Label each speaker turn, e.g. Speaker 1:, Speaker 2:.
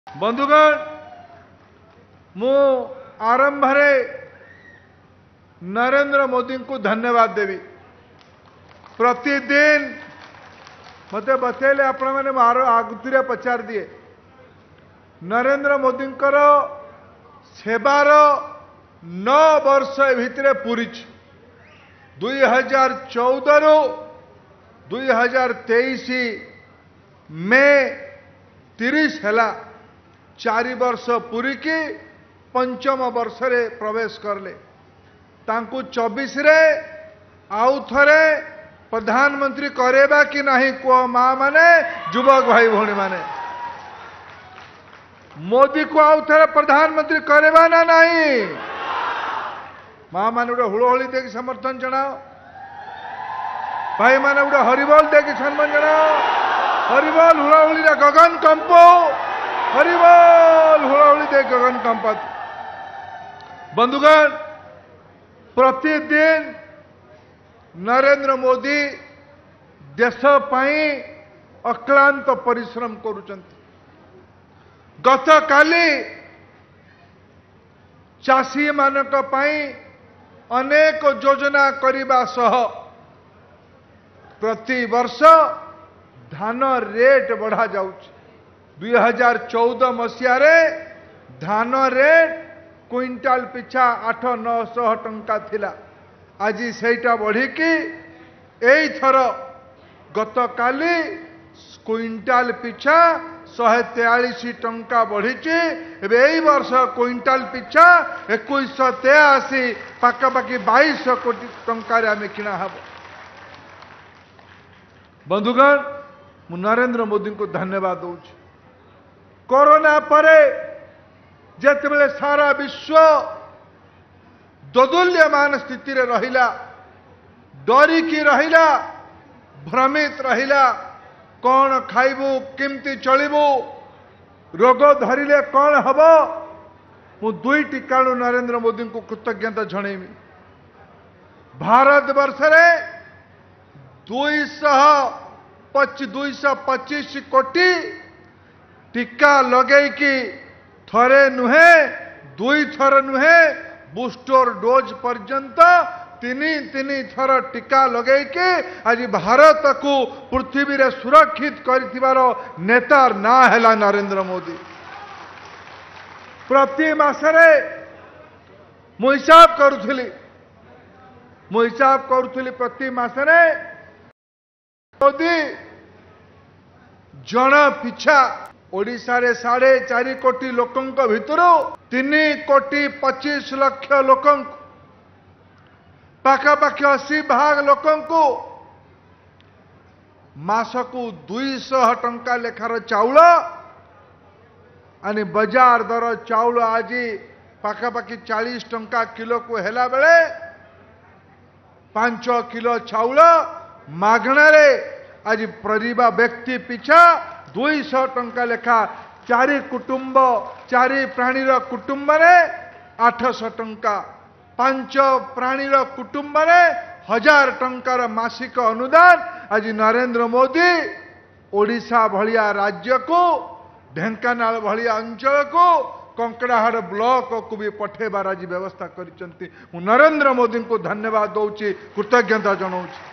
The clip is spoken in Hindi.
Speaker 1: बंधुगण मु आरंभ नरेंद्र मोदी को धन्यवाद देवी। प्रतिदिन मत बतैले आपण मैंने आगुतिरे पचार दिए नरेंद्र मोदी सेवार 9 वर्ष भितर पूरी 2014 रु 2023 मे 30 है 4 वर्ष पूरी की पंचम वर्ष रे प्रवेश करले। तांकु 24 रे आउ थरे प्रधानमंत्री करेबा कि नहीं को माँ माने युवक भाई भौणी माने मोदी को आउ थरे प्रधानमंत्री करेबा ना नहीं माँ माने उड़े हुड़ोहली देख समर्थन जनाओ। भाई माने उड़े हरिबोल देख सम्मान जनाओ। हरिबोल हुड़ोहली गगन कंपो हरिबोल हुड़ोहली देख गगन कंपत। बंधुगण प्रतिदिन नरेंद्र मोदी देश पाई अक्लांत परिश्रम करुचंती। गत काली चाषी मानक पाई अनेक योजना करिबा सह प्रति वर्ष धान रेट बढ़ा जाउछ। 2014 मसीह रे धान रेट क्विंटाल पिछा 800-900 टंका थिला। आज सेटा बढ़ी कि एई थर गत काली क्विंटाल पिछा 143 टंका बढ़ी। एई वर्ष क्विंटाल पिछा 2183 पाखापाखि 2200 कोटी टंकार आम किना हब। बंधुगण मु नरेंद्र मोदी को धन्यवाद दूची। कोरोना परे जेतेबेले सारा विश्व दोदुल्यमान स्थिति रे रहिला, डरिकी रहिला, भ्रमित रहिला, कौन खाइबू किमती चलिबू रोग धरिले कौन हब। मु दुईटी काणु नरेंद्र मोदी को कृतज्ञता जणेमी। भारत वर्ष रे 225 कोटी टीका लगेकी थरे नुहे 2 थर नुहे बूस्टर डोज पर्यंत 3 थर टीका लगेकी आज भारत को पृथ्वी रे सुरक्षित कर नेता ना है नरेंद्र मोदी। प्रति मासरे मु हिसाब करुथली प्रति मासरे मोदी जन पिछा ओडिशा रे 4.5 कोटी लोकों भितर 3 कोटी 25 लक्ष लोकों पाखापाखि 80 भाग लोकों को मासकू 200 टंका लेखार चाउल आनी बाजार दर चाउल आज पाखापाखि 40 टंका किलो को हेला बेले 5 किलो चाउल मागणारे आज परिवा व्यक्ति पिछा 200 टंका लेखा 4 कुटुंब 4 प्राणीर कुटुंब रे 800 टंका 5 प्राणीर कुटुंब रे 1000 टंकार मासिक अनुदान आज नरेंद्र मोदी ओडिशा भलिया राज्य को ढेंकानाल भलिया अंचल को कंकड़ाहाड़ ब्लॉक को भी पठेबार आज व्यवस्था करिसंती। नरेंद्र मोदी को धन्यवाद दौची कृतज्ञता जनाऊँ।